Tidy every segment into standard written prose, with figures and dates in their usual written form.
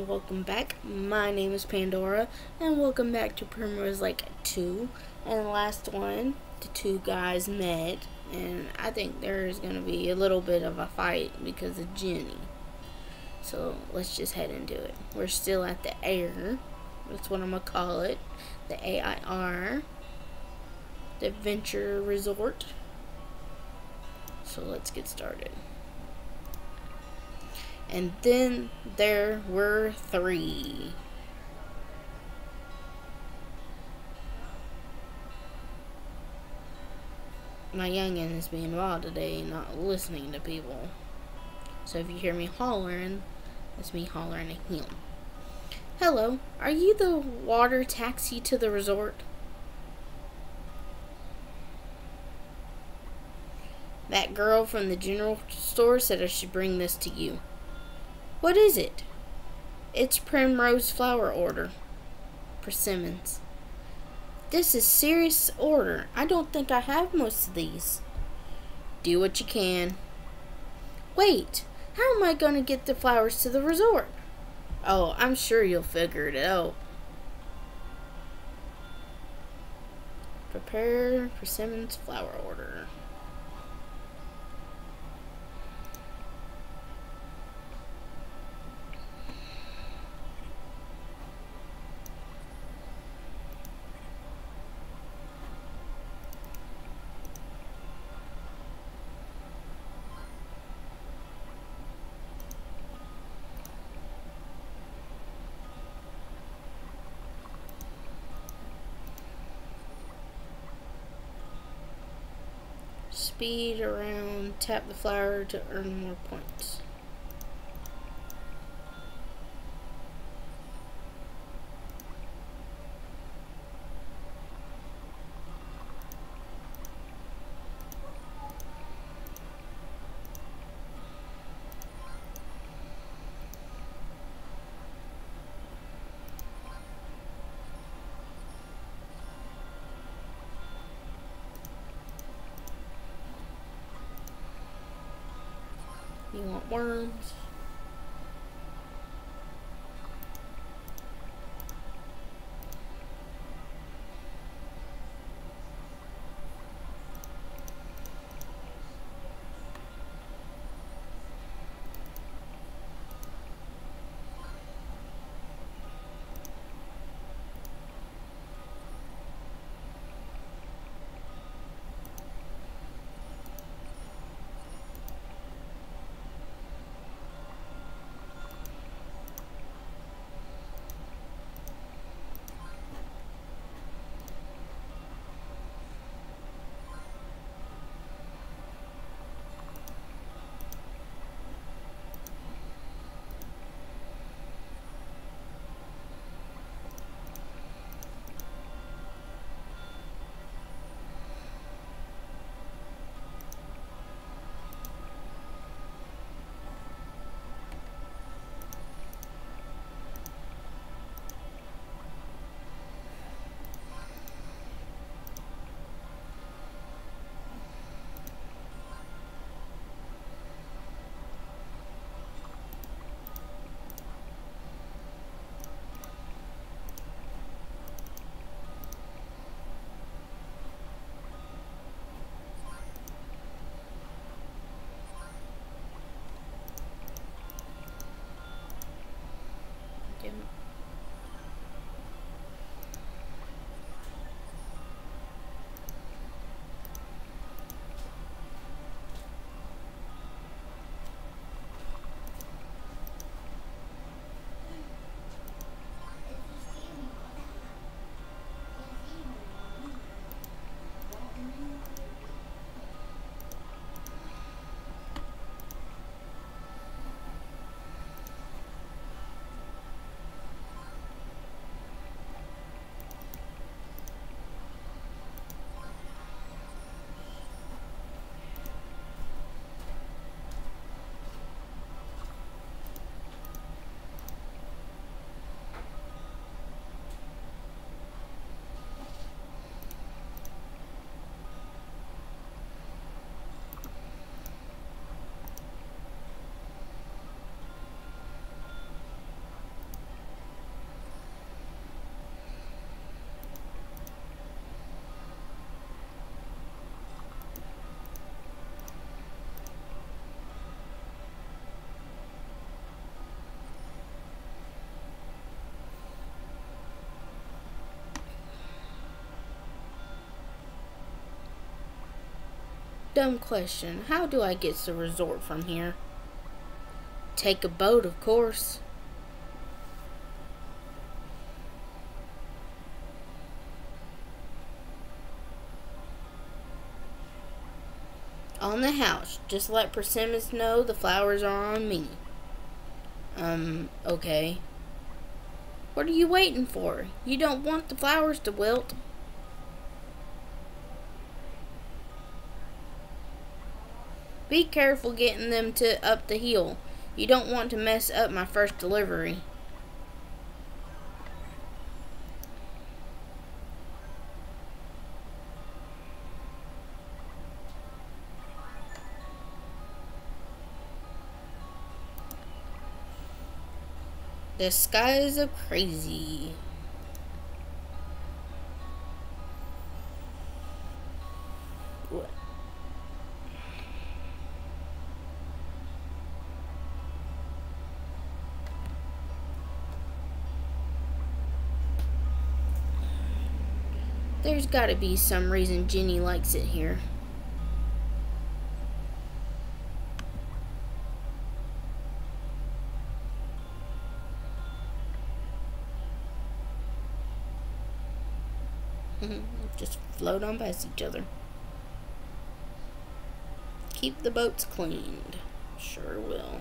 welcome back. My name is Pandora, and welcome back to Primrose Lake 2. And the last one, the two guys met, and I think there's going to be a little bit of a fight because of Jenny. So let's just head into it. We're still at the Air. That's what I'm going to call it. The AIR. The Adventure Resort. So let's get started. And then there were three. My youngin is being wild today, not listening to people. So if you hear me hollering, that's me hollering at him. Hello, are you the water taxi to the resort? That girl from the general store said I should bring this to you. What is it? It's Primrose flower order. Persimmons. This is serious order. I don't think I have most of these. Do what you can. Wait, how am I going to get the flowers to the resort? Oh, I'm sure you'll figure it out. Prepare persimmons flower order. Speed around, tap the flower to earn more points. You want worms? Dumb question. How do I get to the resort from here? Take a boat, of course. On the house. Just let Persimmons know the flowers are on me. Okay. What are you waiting for? You don't want the flowers to wilt. Be careful getting them up the hill. You don't want to mess up my first delivery. The skies are crazy. What? There's gotta be some reason Jenny likes it here. Just float on past each other. Keep the boats cleaned. Sure will.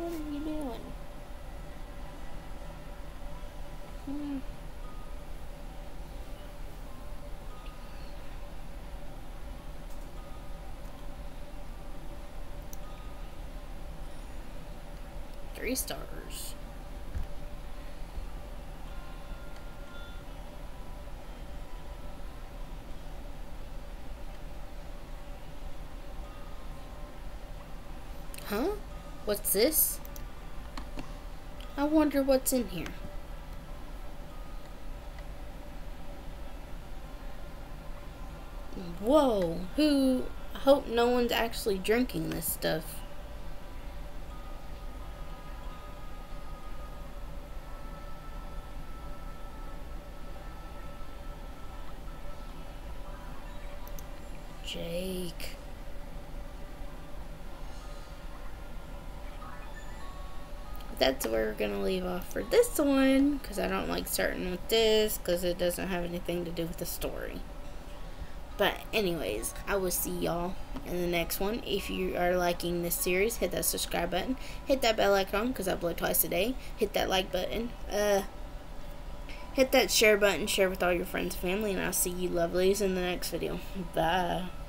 What are you doing? 3 stars. Huh? What's this? I wonder what's in here. Whoa, I hope no one's actually drinking this stuff. Jake. That's where we're gonna leave off for this one, because I don't like starting with this because it doesn't have anything to do with the story. But anyways, I will see y'all in the next one. If you are liking this series, hit that subscribe button, hit that bell icon because I upload twice a day, hit that like button, hit that share button, share with all your friends and family, and I'll see you lovelies in the next video. Bye.